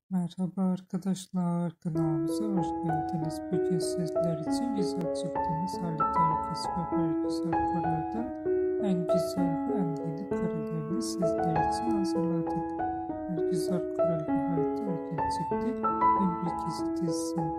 Merhaba arkadaşlar, kanalımıza hoş geldiniz. Bugün sizler için güzel çıktığımız Halit Ergüz ve Bergüzar Korel'den en güzel ve en yeni karelerini sizler için hazırladık. Bergüzar Korel ve Halit Ergüz çifti bir dizi dizisinde